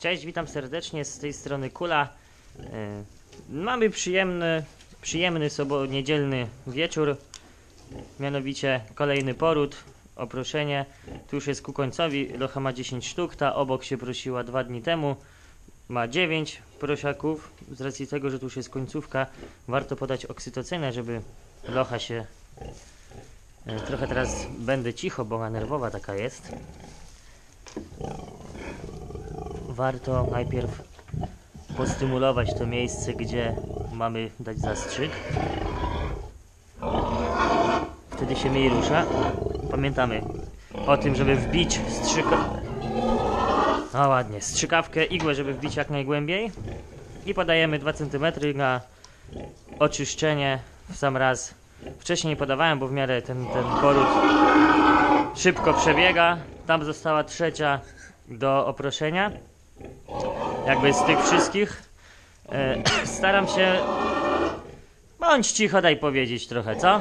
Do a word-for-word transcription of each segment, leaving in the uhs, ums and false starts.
Cześć, witam serdecznie, z tej strony Kula. Yy, mamy przyjemny, przyjemny sobo niedzielny wieczór, mianowicie kolejny poród, oproszenie. Tu już jest ku końcowi, locha ma dziesięć sztuk, ta obok się prosiła dwa dni temu, ma dziewięć prosiaków. Z racji tego, że tu już jest końcówka, warto podać oksytocynę, żeby locha się... Yy, trochę teraz będę cicho, bo ona nerwowa taka jest. Warto najpierw postymulować to miejsce, gdzie mamy dać zastrzyk. Wtedy się mniej rusza. Pamiętamy o tym, żeby wbić strzyka... No ładnie, strzykawkę, igłę, żeby wbić jak najgłębiej. I podajemy dwa centymetry na oczyszczenie w sam raz. Wcześniej nie podawałem, bo w miarę ten, ten poród szybko przebiega. Tam została trzecia do oproszenia. Jakby z tych wszystkich e, staram się... Bądź cicho, daj powiedzieć trochę, co?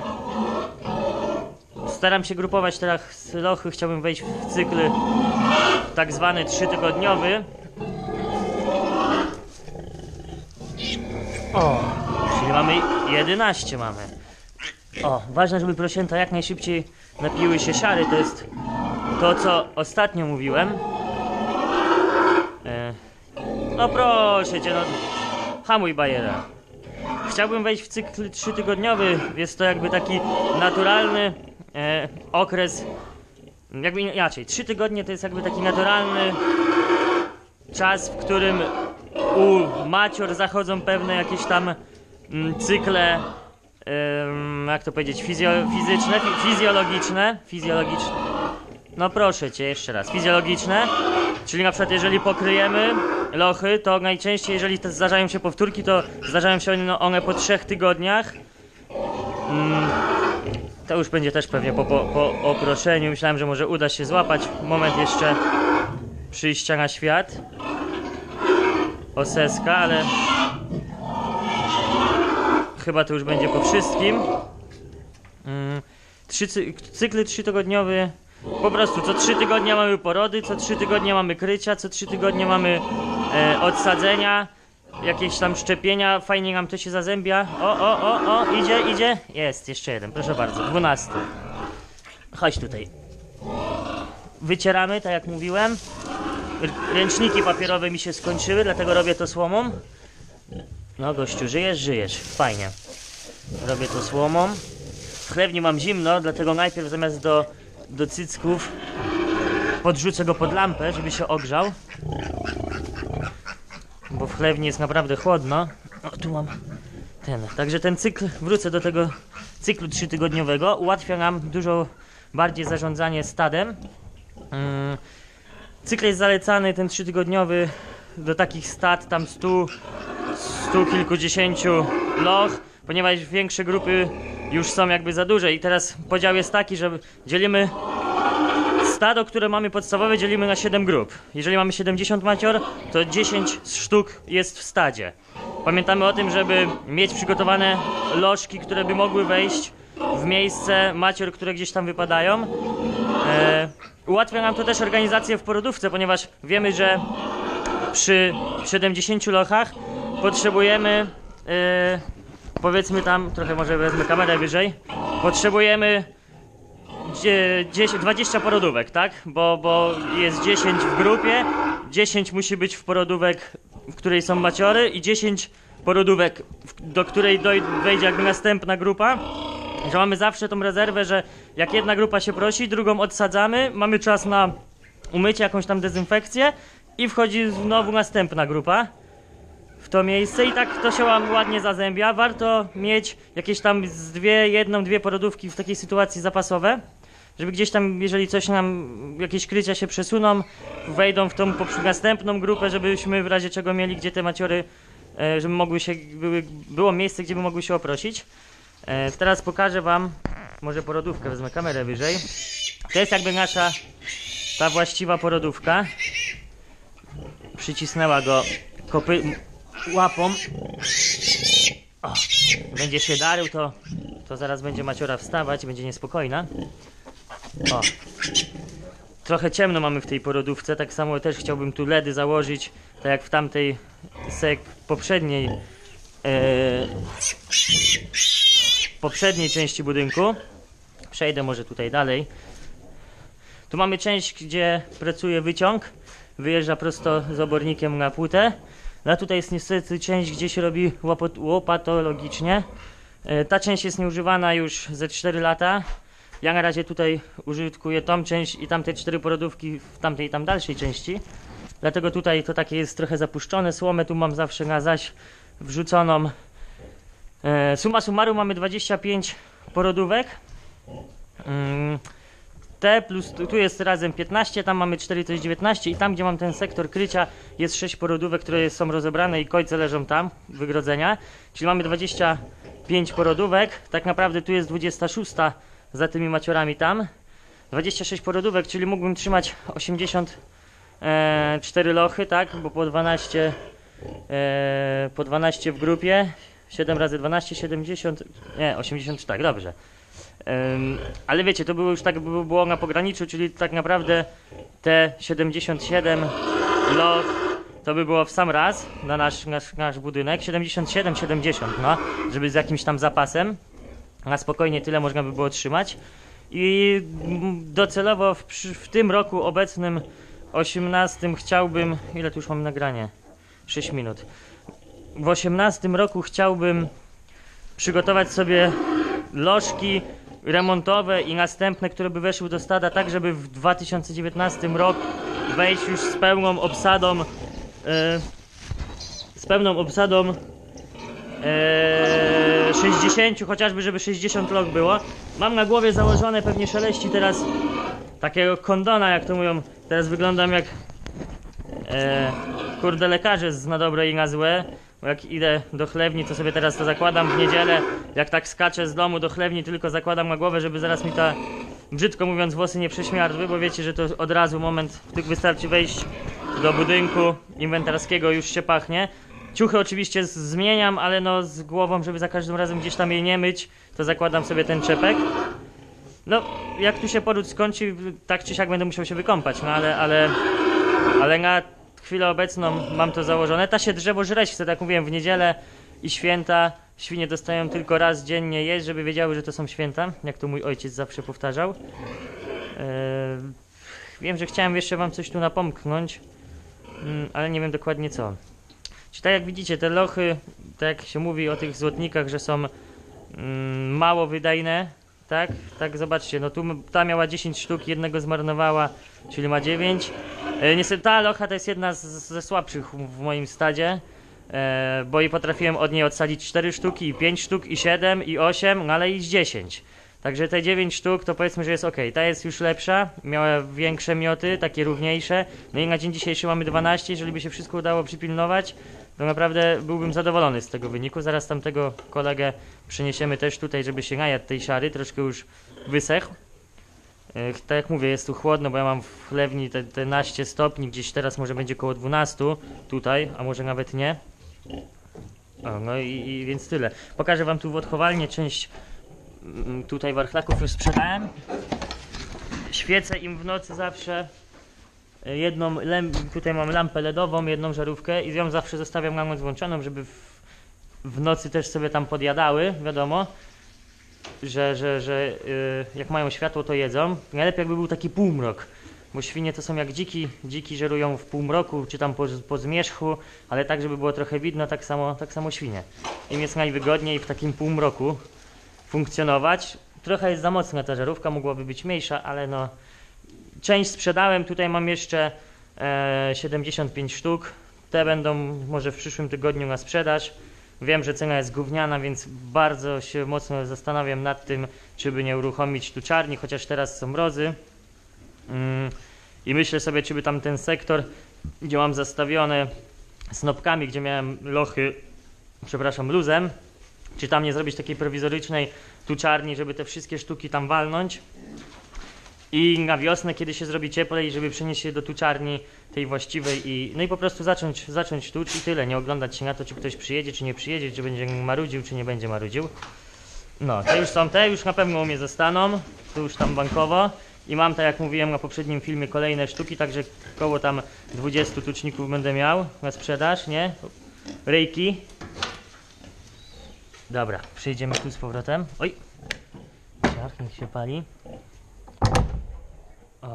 Staram się grupować teraz lochy. Chciałbym wejść w cykl tak zwany trzytygodniowy. O, czyli mamy jedenaście mamy. O, ważne, żeby prosięta jak najszybciej napiły się siary. To jest to, co ostatnio mówiłem. E, no proszę cię, no hamuj bajera. Chciałbym wejść w cykl trzytygodniowy. Jest to jakby taki naturalny e, okres. Jakby inaczej, trzy tygodnie to jest jakby taki naturalny czas, w którym u macior zachodzą pewne jakieś tam mm, cykle, ym, jak to powiedzieć, fizjo, fizyczne, fi, fizjologiczne, fizjologiczne. No proszę cię, jeszcze raz, fizjologiczne, czyli na przykład jeżeli pokryjemy lochy, to najczęściej jeżeli te zdarzają się powtórki, to zdarzają się one, one po trzech tygodniach. Mm, to już będzie też pewnie po, po, po oproszeniu. Myślałem, że może uda się złapać moment jeszcze przyjścia na świat oseska, ale chyba to już będzie po wszystkim. Mm, trzy, cykl trzytygodniowy. Po prostu co trzy tygodnie mamy porody, co trzy tygodnie mamy krycia, co trzy tygodnie mamy e, odsadzenia, jakieś tam szczepienia. Fajnie nam to się zazębia. O, o, o, o, idzie, idzie. Jest, jeszcze jeden, proszę bardzo, dwunasty. Chodź tutaj. Wycieramy, tak jak mówiłem. Ręczniki papierowe mi się skończyły, dlatego robię to słomą. No gościu, żyjesz? Żyjesz. Fajnie. Robię to słomą. W chlewni mam zimno, dlatego najpierw zamiast do... do cycków podrzucę go pod lampę, żeby się ogrzał, bo w chlewni jest naprawdę chłodno. O, tu mam ten. Także ten cykl, wrócę do tego cyklu trzytygodniowego, ułatwia nam dużo bardziej zarządzanie stadem. Hmm. Cykl jest zalecany, ten trzytygodniowy, do takich stad tam stu, stu kilkudziesięciu loch, ponieważ większe grupy już są jakby za duże. I teraz podział jest taki, że dzielimy stado, które mamy podstawowe, dzielimy na siedem grup. Jeżeli mamy siedemdziesiąt macior, to dziesięć sztuk jest w stadzie. Pamiętamy o tym, żeby mieć przygotowane lożki, które by mogły wejść w miejsce macior, które gdzieś tam wypadają. E, ułatwia nam to też organizację w porodówce, ponieważ wiemy, że przy siedemdziesięciu lochach potrzebujemy... E, powiedzmy tam, trochę może wezmę kamerę wyżej, potrzebujemy dziesięć, dwadzieścia porodówek, tak? Bo, bo jest dziesięć w grupie, dziesięć musi być w porodówek, w której są maciory i dziesięć porodówek, do której dojdzie, wejdzie jakby następna grupa. Że mamy zawsze tą rezerwę, że jak jedna grupa się prosi, drugą odsadzamy, mamy czas na umycie, jakąś tam dezynfekcję i wchodzi znowu następna grupa w to miejsce i tak to się ładnie zazębia. Warto mieć jakieś tam z dwie, jedną, dwie porodówki w takiej sytuacji zapasowe, żeby gdzieś tam, jeżeli coś nam, jakieś krycia się przesuną, wejdą w tą następną grupę, żebyśmy w razie czego mieli gdzie te maciory, żeby mogły się, były, było miejsce, gdzie by mogły się oprosić. Teraz pokażę wam, może porodówkę, wezmę kamerę wyżej. To jest jakby nasza, ta właściwa porodówka. Przycisnęła go kopy... łapą. O, będzie się darzył, to, to zaraz będzie maciora wstawać, będzie niespokojna. O. trochę ciemno mamy w tej porodówce, tak samo też chciałbym tu ledy założyć, tak jak w tamtej sek poprzedniej e, poprzedniej części budynku. Przejdę może tutaj dalej. Tu mamy część, gdzie pracuje wyciąg, wyjeżdża prosto z obornikiem na płytę. A tutaj jest niestety część, gdzie się robi łopatologicznie. E, ta część jest nieużywana już ze cztery lata. Ja na razie tutaj użytkuję tą część i tamte cztery porodówki w tamtej i tam dalszej części. Dlatego tutaj to takie jest trochę zapuszczone. Słomę tu mam zawsze na zaś wrzuconą. E, summa summarum mamy dwadzieścia pięć porodówek. Mm, te plus tu jest razem piętnaście, tam mamy cztery, to jest dziewiętnaście i tam, gdzie mam ten sektor krycia, jest sześć porodówek, które są rozebrane i końce leżą tam, wygrodzenia. Czyli mamy dwadzieścia pięć porodówek. Tak naprawdę tu jest dwudziesta szósta za tymi maciorami tam. dwadzieścia sześć porodówek, czyli mógłbym trzymać osiemdziesiąt cztery lochy, tak, bo po dwanaście, e, po dwanaście w grupie, siedem razy dwanaście, siedemdziesiąt, nie, osiemdziesiąt, tak, dobrze. Um, ale wiecie, to było już tak, by było na pograniczu, czyli tak naprawdę te siedemdziesiąt siedem loch to by było w sam raz na nasz, nasz, nasz budynek, siedemdziesiąt siedem, siedemdziesiąt, no, żeby z jakimś tam zapasem, na spokojnie tyle można by było trzymać. I docelowo w, w tym roku obecnym osiemnastym chciałbym, ile tu już mam nagranie? sześć minut. W osiemnastym roku chciałbym przygotować sobie lożki remontowe i następne, które by weszły do stada, tak żeby w dwa tysiące dziewiętnastym rok wejść już z pełną obsadą yy, z pełną obsadą yy, sześćdziesiąt, chociażby żeby sześćdziesiąt loch było. Mam na głowie założone, pewnie szeleści teraz takiego kondona, jak to mówią. Teraz wyglądam jak e, kurde lekarze z na dobre i na złe. Bo jak idę do chlewni, to sobie teraz to zakładam w niedzielę. Jak tak skaczę z domu do chlewni, tylko zakładam na głowę, żeby zaraz mi ta, brzydko mówiąc, włosy nie prześmiardły, bo wiecie, że to od razu moment, tylko wystarczy wejść do budynku inwentarskiego, już się pachnie. Ciuchy oczywiście zmieniam, ale no z głową, żeby za każdym razem gdzieś tam jej nie myć, to zakładam sobie ten czepek. No, jak tu się poród skończy, tak czy siak będę musiał się wykąpać, no ale, ale, ale na chwilę obecną mam to założone. Ta się drzewo żreć chce, tak mówiłem, w niedzielę i święta. Świnie dostają tylko raz dziennie jeść, żeby wiedziały, że to są święta, jak to mój ojciec zawsze powtarzał. Eee, wiem, że chciałem jeszcze wam coś tu napomknąć, mm, ale nie wiem dokładnie co. Czyli tak jak widzicie, te lochy, tak jak się mówi o tych złotnikach, że są mm, mało wydajne, tak? Tak, zobaczcie, no tu ta miała dziesięć sztuk, jednego zmarnowała, czyli ma dziewięć. E, niestety ta locha to jest jedna z, ze słabszych w moim stadzie, e, bo i potrafiłem od niej odsadzić cztery sztuki, i pięć sztuk, i siedem, i osiem, no ale i dziesięć. Także te dziewięć sztuk to powiedzmy, że jest ok. Ta jest już lepsza, miała większe mioty, takie równiejsze. No i na dzień dzisiejszy mamy dwanaście, jeżeli by się wszystko udało przypilnować, to naprawdę byłbym zadowolony z tego wyniku. Zaraz tamtego kolegę przeniesiemy też tutaj, żeby się najadł tej siary, troszkę już wysechł. E, tak jak mówię, jest tu chłodno, bo ja mam w chlewni te, te naście stopni, gdzieś teraz może będzie koło dwunastu tutaj, a może nawet nie. O, no i, i więc tyle. Pokażę wam tu w odchowalnię część m, tutaj warchlaków już sprzedałem. Świecę im w nocy zawsze. Jedną, tutaj mam lampę ledową, jedną żarówkę i ją zawsze zostawiam na noc włączoną, żeby w, w nocy też sobie tam podjadały, wiadomo, że, że, że yy, jak mają światło, to jedzą. Najlepiej jakby był taki półmrok, bo świnie to są jak dziki, dziki żerują w półmroku, czy tam po, po zmierzchu, ale tak, żeby było trochę widno, tak samo, tak samo świnie. Im jest najwygodniej w takim półmroku funkcjonować. Trochę jest za mocna ta żarówka, mogłaby być mniejsza, ale no... Część sprzedałem, tutaj mam jeszcze e, siedemdziesiąt pięć sztuk. Te będą może w przyszłym tygodniu na sprzedaż. Wiem, że cena jest gówniana, więc bardzo się mocno zastanawiam nad tym, czy by nie uruchomić tuczarni, chociaż teraz są mrozy. Mm, I myślę sobie, czy by tam ten sektor, gdzie mam zastawione snopkami, gdzie miałem lochy, przepraszam, luzem, czy tam nie zrobić takiej prowizorycznej tuczarni, żeby te wszystkie sztuki tam walnąć. I na wiosnę, kiedy się zrobi cieplej, żeby przenieść się do tuczarni tej właściwej i no i po prostu zacząć, zacząć tucz i tyle. Nie oglądać się na to, czy ktoś przyjedzie, czy nie przyjedzie, czy będzie marudził, czy nie będzie marudził. No, te już są te, już na pewno u mnie zostaną, tu już tam bankowo. I mam, tak jak mówiłem na poprzednim filmie, kolejne sztuki, także koło tam dwudziestu tuczników będę miał na sprzedaż, nie? Ryjki. Dobra, przejdziemy tu z powrotem. Oj! Tak, niech się pali. O.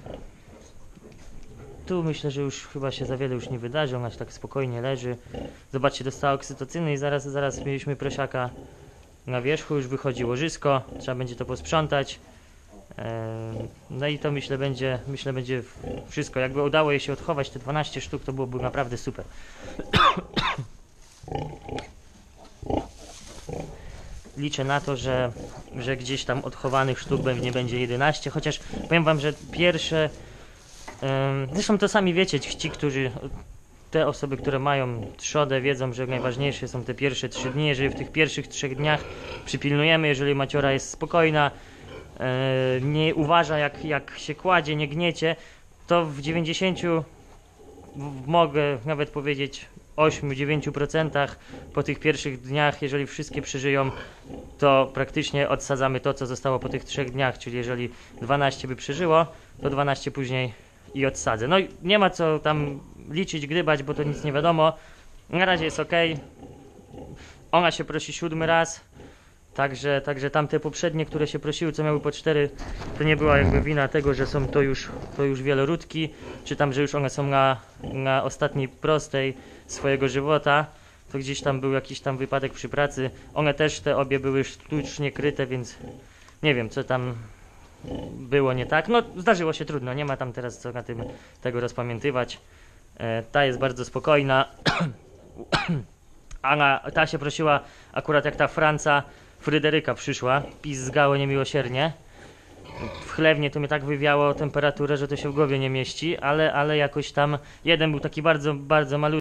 Tu myślę, że już chyba się za wiele już nie wydarzy, ona się tak spokojnie leży. Zobaczcie, dostała oksytocyny i zaraz, zaraz mieliśmy prosiaka na wierzchu, już wychodzi łożysko, trzeba będzie to posprzątać. No i to myślę będzie, myślę będzie wszystko. Jakby udało jej się odchować te dwanaście sztuk, to byłoby naprawdę super. Liczę na to, że, że gdzieś tam odchowanych sztuk nie będzie jedenaście, chociaż powiem wam, że pierwsze, zresztą to sami wiecie, ci, którzy, te osoby, które mają trzodę, wiedzą, że najważniejsze są te pierwsze trzy dni. Jeżeli w tych pierwszych trzech dniach przypilnujemy, jeżeli maciora jest spokojna, nie uważa jak, jak się kładzie, nie gniecie, to w dziewięćdziesięciu, mogę nawet powiedzieć osiem do dziewięciu procent po tych pierwszych dniach, jeżeli wszystkie przeżyją, to praktycznie odsadzamy to, co zostało po tych trzech dniach, czyli jeżeli dwanaście by przeżyło, to dwanaście później i odsadzę. No i nie ma co tam liczyć, gdybać, bo to nic nie wiadomo. Na razie jest ok. Ona się prosi siódmy raz. Także, także tamte poprzednie, które się prosiły, co miały po cztery, to nie była jakby wina tego, że są to już, to już wieloródki, czy tam, że już one są na, na ostatniej prostej swojego żywota. To gdzieś tam był jakiś tam wypadek przy pracy. One też, te obie były sztucznie kryte, więc nie wiem, co tam było nie tak. No zdarzyło się, trudno, nie ma tam teraz co na tym tego rozpamiętywać. E, ta jest bardzo spokojna. Anna, ta się prosiła akurat jak ta Franca Fryderyka przyszła, pizgało niemiłosiernie. W chlewnie to mnie tak wywiało temperaturę, że to się w głowie nie mieści, ale, ale jakoś tam jeden był taki bardzo, bardzo malutki.